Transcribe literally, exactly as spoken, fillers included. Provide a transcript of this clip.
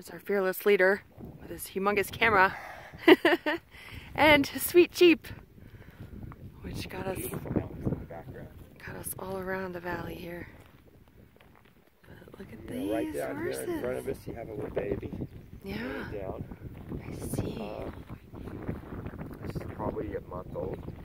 There's our fearless leader with his humongous camera and his sweet Jeep, which got us got us all around the valley here. But look at yeah, these right down horses. Here in front of us, you have a little baby. Yeah. Down. I see. Uh, this is probably a month old.